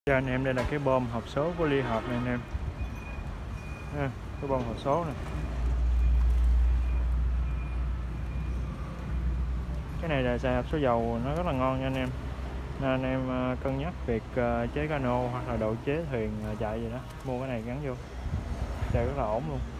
Cho anh em, đây là cái bơm hộp số của Liên Hợp này anh em. Cái bơm hộp số này. Cái này là xài hộp số dầu nó rất là ngon nha anh em. Nên anh em cân nhắc việc chế cano hoặc là độ chế thuyền chạy gì đó, mua cái này gắn vô chạy rất là ổn luôn.